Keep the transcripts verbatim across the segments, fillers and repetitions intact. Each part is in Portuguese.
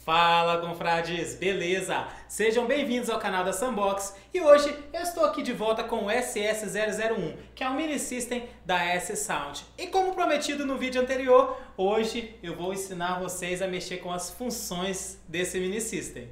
Fala, confrades! Beleza? Sejam bem-vindos ao canal da Sunbox e hoje eu estou aqui de volta com o S S zero zero um, que é o mini system da S-Sound. E como prometido no vídeo anterior, hoje eu vou ensinar vocês a mexer com as funções desse mini system.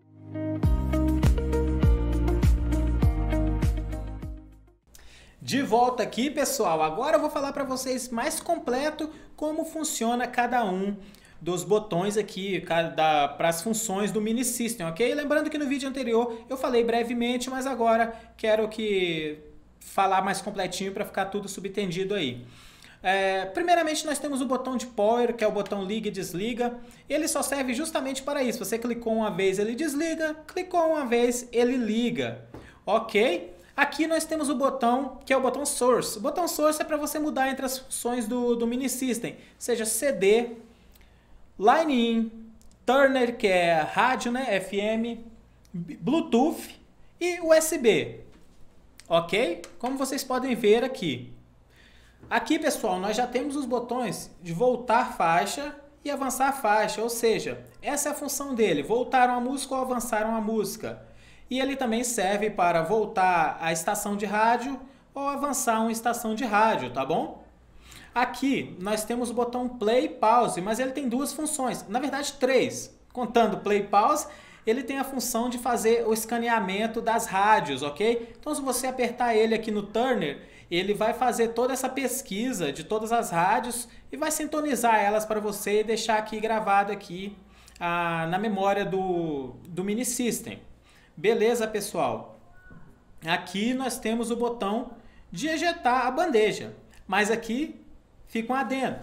De volta aqui, pessoal, agora eu vou falar para vocês mais completo como funciona cada um dos botões aqui para as funções do mini system, ok? Lembrando que no vídeo anterior eu falei brevemente, mas agora quero que falar mais completinho para ficar tudo subentendido aí. É, primeiramente nós temos o botão de power, que é o botão liga e desliga. Ele só serve justamente para isso. Você clicou uma vez, ele desliga, clicou uma vez, ele liga, ok? Aqui nós temos o botão, que é o botão source. O botão source é para você mudar entre as funções do, do mini system, seja C D, line in, turner, que é rádio, né, F M, Bluetooth e U S B, ok? Como vocês podem ver aqui. Aqui, pessoal, nós já temos os botões de voltar faixa e avançar faixa, ou seja, essa é a função dele, voltar uma música ou avançar uma música. E ele também serve para voltar a estação de rádio ou avançar uma estação de rádio, tá bom? Aqui nós temos o botão play e pause, mas ele tem duas funções, na verdade três. Contando play e pause, ele tem a função de fazer o escaneamento das rádios, ok? Então se você apertar ele aqui no turner, ele vai fazer toda essa pesquisa de todas as rádios e vai sintonizar elas para você e deixar aqui gravado aqui ah, na memória do, do mini system. Beleza, pessoal? Aqui nós temos o botão de ejetar a bandeja, mas aqui fica um adendo.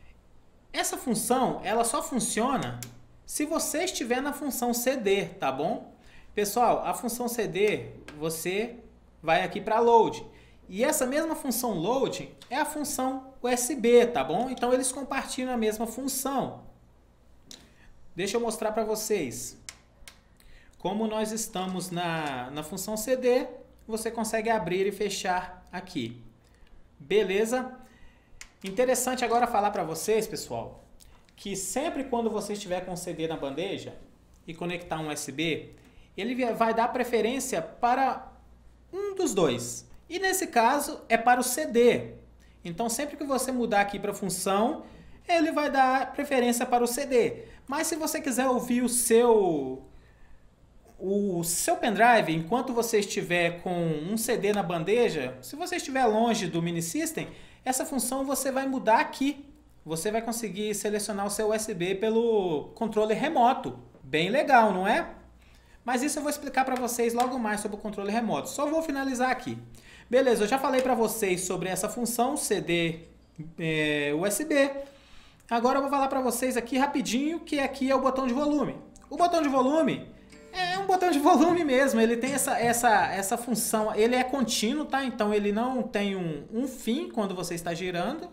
Essa função, ela só funciona se você estiver na função C D, tá bom? Pessoal, a função C D, você vai aqui para load. E essa mesma função load é a função U S B, tá bom? Então eles compartilham a mesma função. Deixa eu mostrar para vocês. Como nós estamos na, na função C D, você consegue abrir e fechar aqui. Beleza? Interessante agora falar para vocês, pessoal, que sempre quando você estiver com o C D na bandeja e conectar um U S B, ele vai dar preferência para um dos dois. E nesse caso é para o C D. Então sempre que você mudar aqui para a função, ele vai dar preferência para o C D. Mas se você quiser ouvir o seu... o seu pendrive, enquanto você estiver com um C D na bandeja, se você estiver longe do mini system, essa função você vai mudar aqui. Você vai conseguir selecionar o seu U S B pelo controle remoto. Bem legal, não é? Mas isso eu vou explicar para vocês logo mais sobre o controle remoto. Só vou finalizar aqui. Beleza, eu já falei para vocês sobre essa função C D é, U S B. Agora eu vou falar para vocês aqui rapidinho que aqui é o botão de volume. O botão de volume é um botão de volume mesmo, ele tem essa, essa, essa função, ele é contínuo, tá? Então ele não tem um, um fim quando você está girando.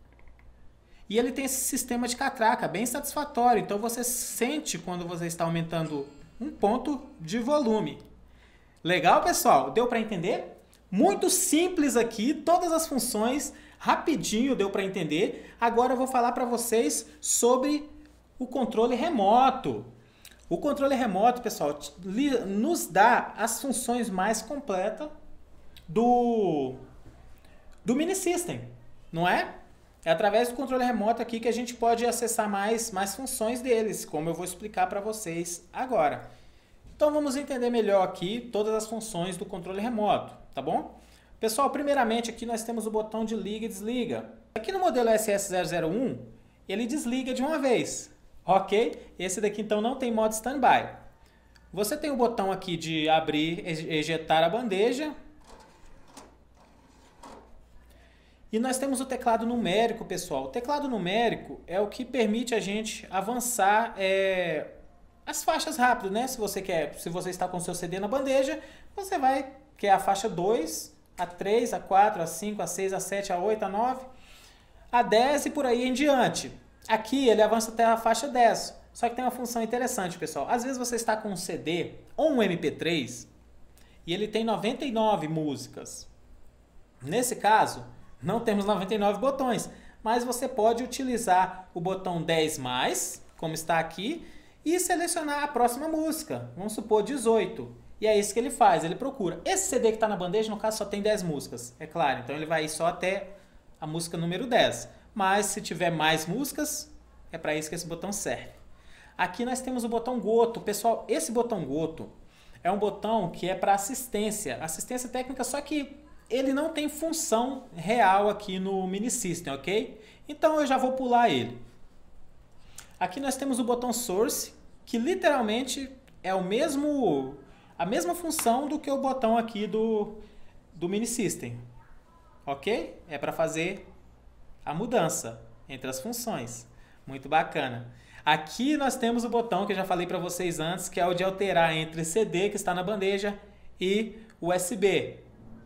E ele tem esse sistema de catraca, bem satisfatório. Então você sente quando você está aumentando um ponto de volume. Legal, pessoal? Deu para entender? Muito simples aqui, todas as funções, rapidinho deu para entender. Agora eu vou falar para vocês sobre o controle remoto. O controle remoto, pessoal, nos dá as funções mais completas do, do mini system, não é? É através do controle remoto aqui que a gente pode acessar mais, mais funções deles, como eu vou explicar para vocês agora. Então vamos entender melhor aqui todas as funções do controle remoto, tá bom? Pessoal, primeiramente aqui nós temos o botão de liga e desliga. Aqui no modelo S S zero zero um, ele desliga de uma vez. Ok? Esse daqui então não tem modo standby. Você tem o botão aqui de abrir e ejetar a bandeja. E nós temos o teclado numérico, pessoal. O teclado numérico é o que permite a gente avançar é, as faixas rápido, né? Se você quer, se você está com o seu C D na bandeja, você vai, que é a faixa dois, a três, a quatro, a cinco, a seis, a sete, a oito, a nove, a dez e por aí em diante. Aqui ele avança até a faixa dez, só que tem uma função interessante, pessoal. Às vezes você está com um C D ou um M P três e ele tem noventa e nove músicas. Nesse caso, não temos noventa e nove botões, mas você pode utilizar o botão dez mais, como está aqui, e selecionar a próxima música. Vamos supor dezoito. E é isso que ele faz, ele procura. Esse C D que está na bandeja, no caso, só tem dez músicas, é claro. Então ele vai ir só até a música número dez. Mas se tiver mais músicas, é para isso que esse botão serve. Aqui nós temos o botão Goto. Pessoal, esse botão Goto é um botão que é para assistência. Assistência técnica, só que ele não tem função real aqui no Mini System, ok? Então eu já vou pular ele. Aqui nós temos o botão Source, que literalmente é o mesmo, a mesma função do que o botão aqui do, do Mini System, ok? É para fazer a mudança entre as funções. Muito bacana. Aqui nós temos o botão que eu já falei para vocês antes, que é o de alterar entre C D que está na bandeja e U S B.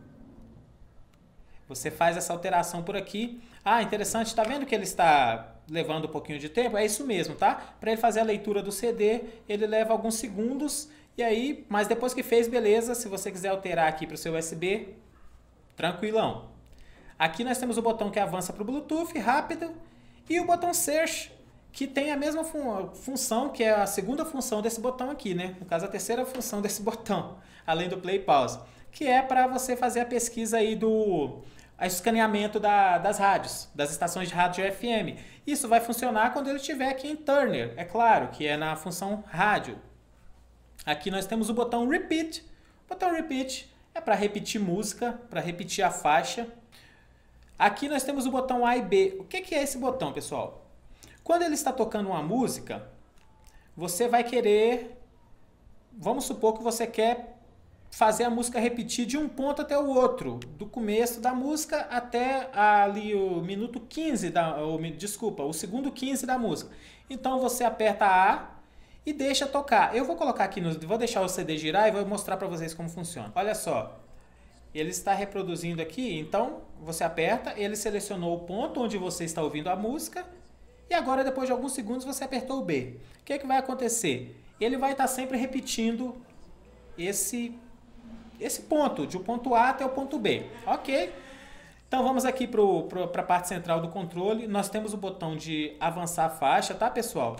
Você faz essa alteração por aqui. Ah, interessante, tá vendo que ele está levando um pouquinho de tempo? É isso mesmo, tá? Para ele fazer a leitura do C D, ele leva alguns segundos, e aí, mas depois que fez, beleza. Se você quiser alterar aqui para o seu U S B, tranquilão. Aqui nós temos o botão que avança para o Bluetooth, rápido, e o botão Search, que tem a mesma fun função, que é a segunda função desse botão aqui, né? No caso, a terceira função desse botão, além do play e pause, que é para você fazer a pesquisa aí do a escaneamento da, das rádios, das estações de rádio F M. Isso vai funcionar quando ele estiver aqui em Turner, é claro, que é na função rádio. Aqui nós temos o botão Repeat. O botão Repeat é para repetir música, para repetir a faixa. Aqui nós temos o botão A e B. O que é esse botão, pessoal? Quando ele está tocando uma música, você vai querer, vamos supor que você quer fazer a música repetir de um ponto até o outro, do começo da música até ali o minuto quinze, da, ou, desculpa, o segundo quinze da música. Então você aperta A e deixa tocar. Eu vou colocar aqui, no, vou deixar o C D girar e vou mostrar para vocês como funciona. Olha só, ele está reproduzindo aqui, então você aperta, ele selecionou o ponto onde você está ouvindo a música e agora depois de alguns segundos você apertou o B. O que é que vai acontecer? Ele vai estar sempre repetindo esse esse ponto, de o ponto A até o ponto B, ok? Então vamos aqui para a parte central do controle. Nós temos o botão de avançar a faixa, tá, pessoal?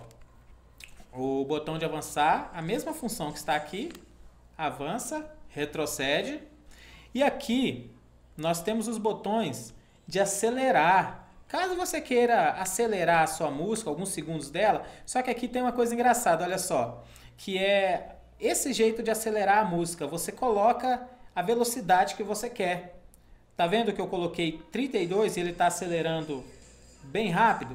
O botão de avançar, a mesma função que está aqui, avança, retrocede. E aqui nós temos os botões de acelerar. Caso você queira acelerar a sua música, alguns segundos dela, só que aqui tem uma coisa engraçada, olha só, que é esse jeito de acelerar a música. Você coloca a velocidade que você quer. Tá vendo que eu coloquei trinta e dois e ele está acelerando bem rápido?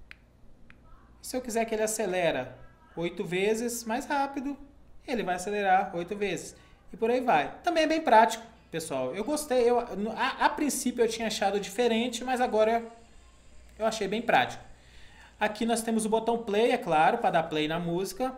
Se eu quiser que ele acelera oito vezes mais rápido, ele vai acelerar oito vezes. E por aí vai. Também é bem prático, pessoal. Eu gostei. Eu, a, a princípio eu tinha achado diferente, mas agora eu achei bem prático. Aqui nós temos o botão play, é claro, para dar play na música.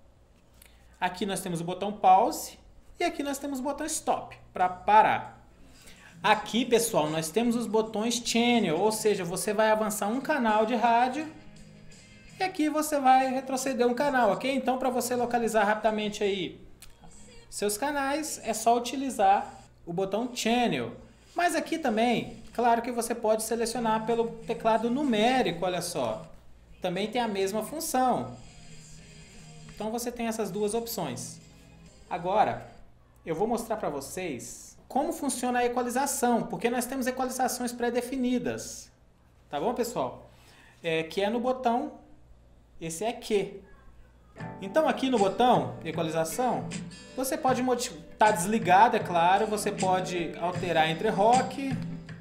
Aqui nós temos o botão pause e aqui nós temos o botão stop para parar. Aqui, pessoal, nós temos os botões channel, ou seja, você vai avançar um canal de rádio e aqui você vai retroceder um canal, ok? Então, para você localizar rapidamente aí seus canais, é só utilizar o botão channel. Mas aqui também, claro que você pode selecionar pelo teclado numérico, olha só. Também tem a mesma função. Então você tem essas duas opções. Agora, eu vou mostrar para vocês como funciona a equalização, porque nós temos equalizações pré-definidas. Tá bom, pessoal? É, que é no botão, esse é Q. Então aqui no botão equalização, você pode modificar, tá desligado, é claro, você pode alterar entre rock,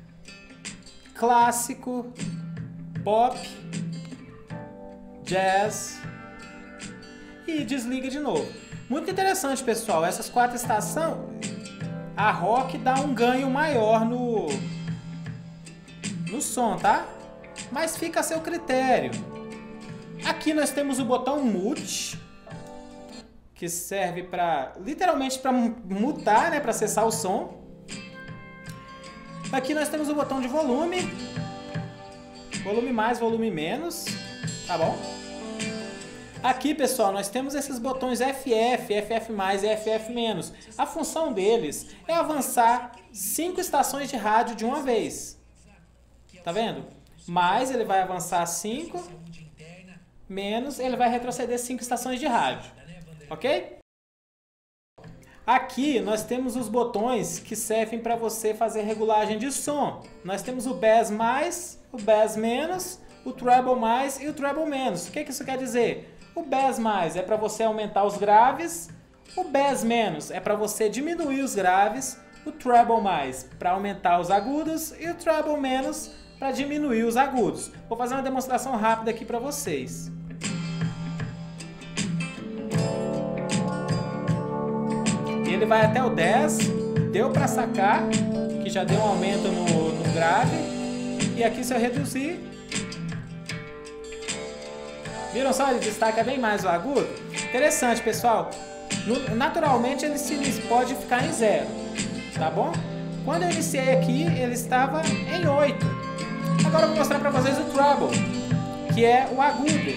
clássico, pop, jazz e desliga de novo. Muito interessante, pessoal, essas quatro estações, a rock dá um ganho maior no, no som, tá? Mas fica a seu critério. Aqui nós temos o botão mute, que serve para literalmente para mutar, né, para acessar o som. Aqui nós temos o botão de volume, volume mais, volume menos, tá bom? Aqui, pessoal, nós temos esses botões F F, F F mais e F F menos. A função deles é avançar cinco estações de rádio de uma vez. Tá vendo? Mais ele vai avançar cinco menos, ele vai retroceder cinco estações de rádio, ok? Aqui nós temos os botões que servem para você fazer regulagem de som. Nós temos o bass mais, o bass menos, o treble mais e o treble menos. O que que isso quer dizer? O bass mais é para você aumentar os graves, o bass menos é para você diminuir os graves, o treble mais para aumentar os agudos e o treble menos para diminuir os agudos. Vou fazer uma demonstração rápida aqui para vocês. Ele vai até o dez, deu para sacar, que já deu um aumento no, no grave. E aqui se eu reduzir, viram só? Ele destaca bem mais o agudo. Interessante, pessoal. Naturalmente ele se pode ficar em zero, tá bom? Quando eu iniciei aqui, ele estava em oito. Agora eu vou mostrar para vocês o treble, que é o agudo.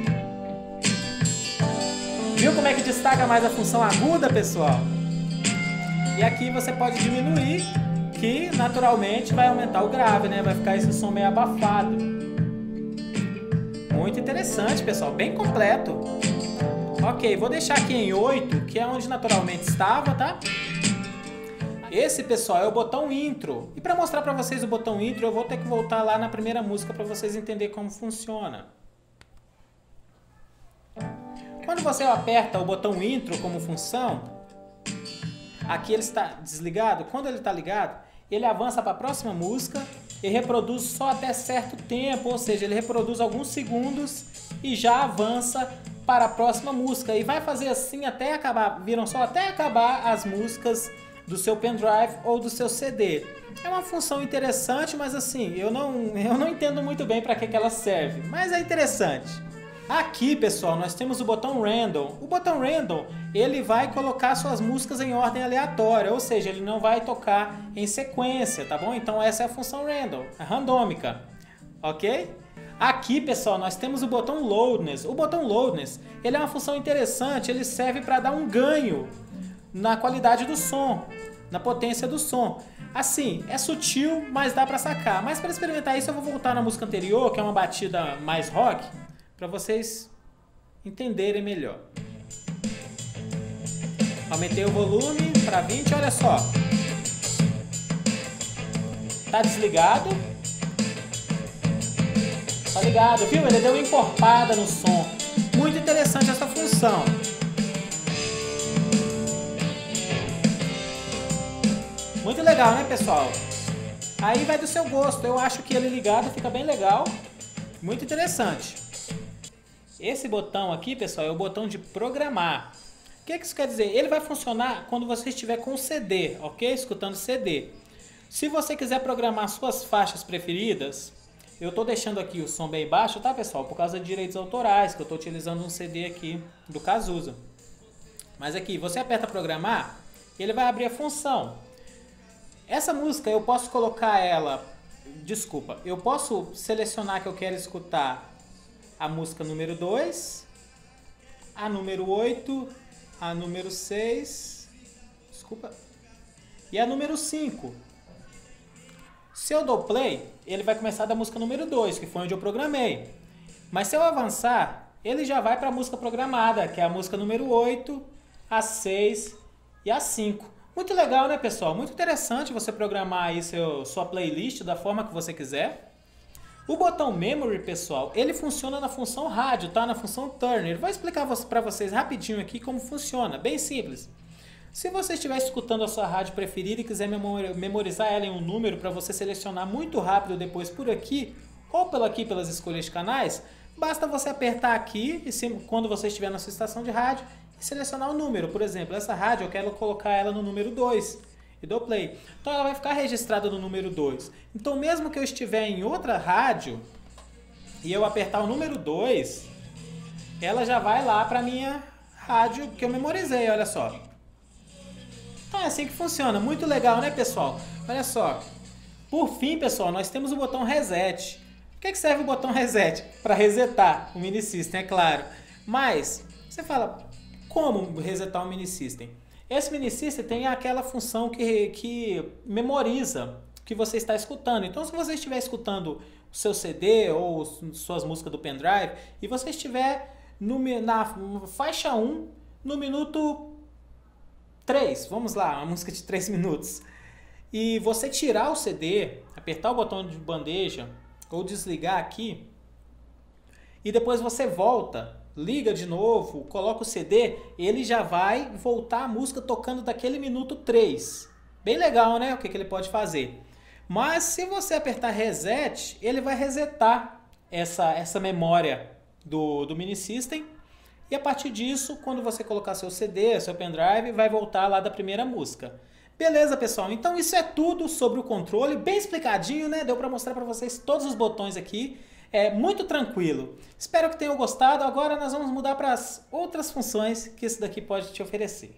Viu como é que destaca mais a função aguda, pessoal? E aqui você pode diminuir, que naturalmente vai aumentar o grave, né? Vai ficar esse som meio abafado. Muito interessante, pessoal. Bem completo. Ok, vou deixar aqui em oito, que é onde naturalmente estava, tá? Esse, pessoal, é o botão intro. E para mostrar para vocês o botão intro, eu vou ter que voltar lá na primeira música para vocês entenderem como funciona. Quando você aperta o botão intro como função, aqui ele está desligado. Quando ele está ligado, ele avança para a próxima música e reproduz só até certo tempo, ou seja, ele reproduz alguns segundos e já avança para a próxima música. E vai fazer assim até acabar, viram só, até acabar as músicas do seu pendrive ou do seu C D. É uma função interessante, mas assim, eu não, eu não entendo muito bem para que, que ela serve, mas é interessante. Aqui, pessoal, nós temos o botão Random. O botão Random, ele vai colocar suas músicas em ordem aleatória, ou seja, ele não vai tocar em sequência, tá bom? Então essa é a função Random, a randômica, ok? Aqui, pessoal, nós temos o botão Loudness. O botão Loudness, ele é uma função interessante, ele serve para dar um ganho na qualidade do som, na potência do som. Assim, é sutil, mas dá para sacar. Mas para experimentar isso, eu vou voltar na música anterior, que é uma batida mais rock, para vocês entenderem melhor. Aumentei o volume para vinte, olha só. Tá desligado. Tá ligado, viu? Ele deu uma encorpada no som. Muito interessante essa função. Muito legal, né, pessoal? Aí vai do seu gosto. Eu acho que ele ligado fica bem legal. Muito interessante. Esse botão aqui, pessoal, é o botão de programar. O que, que isso quer dizer? Ele vai funcionar quando você estiver com o C D, ok? Escutando C D. Se você quiser programar suas faixas preferidas, eu estou deixando aqui o som bem baixo, tá, pessoal? Por causa de direitos autorais, que eu estou utilizando um C D aqui do Cazuza. Mas aqui, você aperta programar, ele vai abrir a função. Essa música eu posso colocar ela... Desculpa, eu posso selecionar que eu quero escutar a música número dois, a número oito, a número seis, desculpa, e a número cinco. Se eu dou play, ele vai começar da música número dois, que foi onde eu programei. Mas se eu avançar, ele já vai para a música programada, que é a música número oito, a seis e a cinco. Muito legal, né, pessoal? Muito interessante você programar aí seu, sua playlist da forma que você quiser. O botão Memory, pessoal, ele funciona na função rádio, tá? Na função Turner. Vou explicar para vocês rapidinho aqui como funciona, bem simples. Se você estiver escutando a sua rádio preferida e quiser memorizar ela em um número para você selecionar muito rápido depois por aqui, ou pelo aqui pelas escolhas de canais, basta você apertar aqui, e se, quando você estiver na sua estação de rádio, e selecionar o número. Por exemplo, essa rádio eu quero colocar ela no número dois. E dou play. Então ela vai ficar registrada no número dois. Então mesmo que eu estiver em outra rádio e eu apertar o número dois, ela já vai lá para minha rádio que eu memorizei, olha só. Então é assim que funciona. Muito legal, né, pessoal? Olha só. Por fim, pessoal, nós temos o botão Reset. O que, é que serve o botão Reset? Para resetar o Mini System, é claro. Mas você fala, como resetar o Mini System? Esse Mini System tem aquela função que, que memoriza o que você está escutando. Então, se você estiver escutando o seu C D ou suas músicas do pendrive e você estiver no, na faixa um, no minuto três, vamos lá, uma música de três minutos, e você tirar o C D, apertar o botão de bandeja ou desligar aqui, e depois você volta, liga de novo, coloca o C D, ele já vai voltar a música tocando daquele minuto três. Bem legal, né? O que, que ele pode fazer. Mas se você apertar reset, ele vai resetar essa, essa memória do, do mini system. E a partir disso, quando você colocar seu C D, seu pendrive, vai voltar lá da primeira música. Beleza, pessoal? Então isso é tudo sobre o controle, bem explicadinho, né? Deu para mostrar para vocês todos os botões aqui. É muito tranquilo. Espero que tenham gostado. Agora nós vamos mudar para as outras funções que isso daqui pode te oferecer.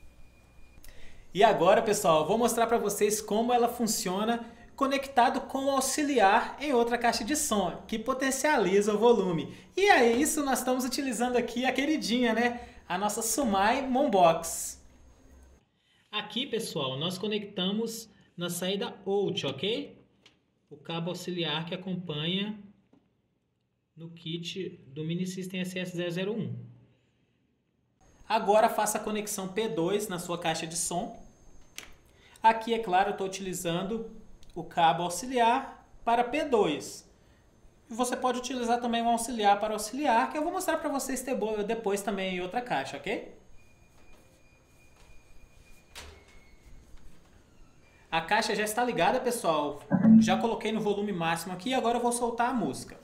E agora, pessoal, eu vou mostrar para vocês como ela funciona conectado com o auxiliar em outra caixa de som, que potencializa o volume. E é isso, nós estamos utilizando aqui a queridinha, né? A nossa Sumai Mombox. Aqui, pessoal, nós conectamos na saída out, ok? O cabo auxiliar que acompanha no kit do Mini System S S zero zero um. Agora faça a conexão P dois na sua caixa de som. Aqui, é claro, eu estou utilizando o cabo auxiliar para P dois. Você pode utilizar também um auxiliar para auxiliar, que eu vou mostrar para vocês depois também em outra caixa, ok? A caixa já está ligada, pessoal. Já coloquei no volume máximo aqui e agora eu vou soltar a música.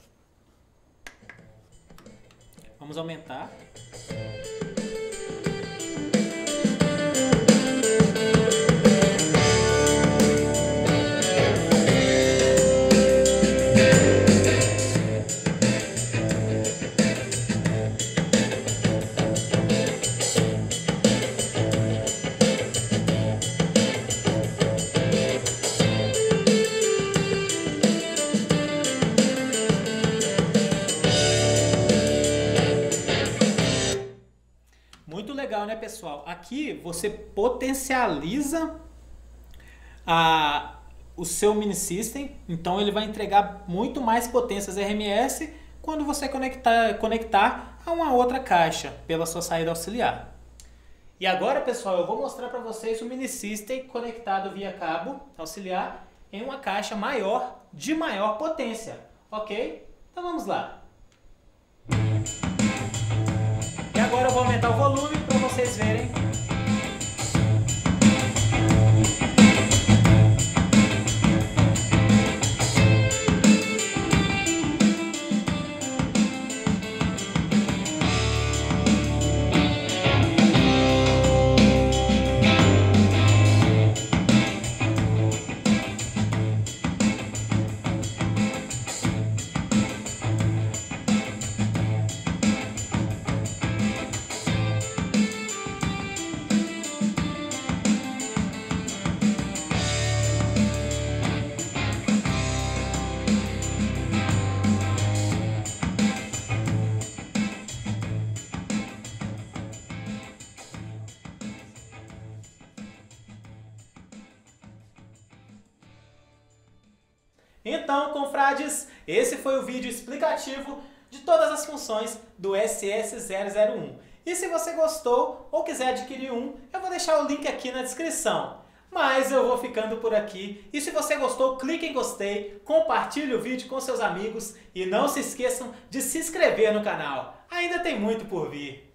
Vamos aumentar. Muito legal, né, pessoal? Aqui você potencializa a, o seu mini system, então ele vai entregar muito mais potências R M S quando você conectar, conectar a uma outra caixa pela sua saída auxiliar. E agora, pessoal, eu vou mostrar para vocês o mini system conectado via cabo auxiliar em uma caixa maior, de maior potência, ok? Então vamos lá. Agora eu vou aumentar o volume para vocês verem. Então, confrades, esse foi o vídeo explicativo de todas as funções do S S zero zero um. E se você gostou ou quiser adquirir um, eu vou deixar o link aqui na descrição. Mas eu vou ficando por aqui. E se você gostou, clique em gostei, compartilhe o vídeo com seus amigos e não se esqueçam de se inscrever no canal. Ainda tem muito por vir.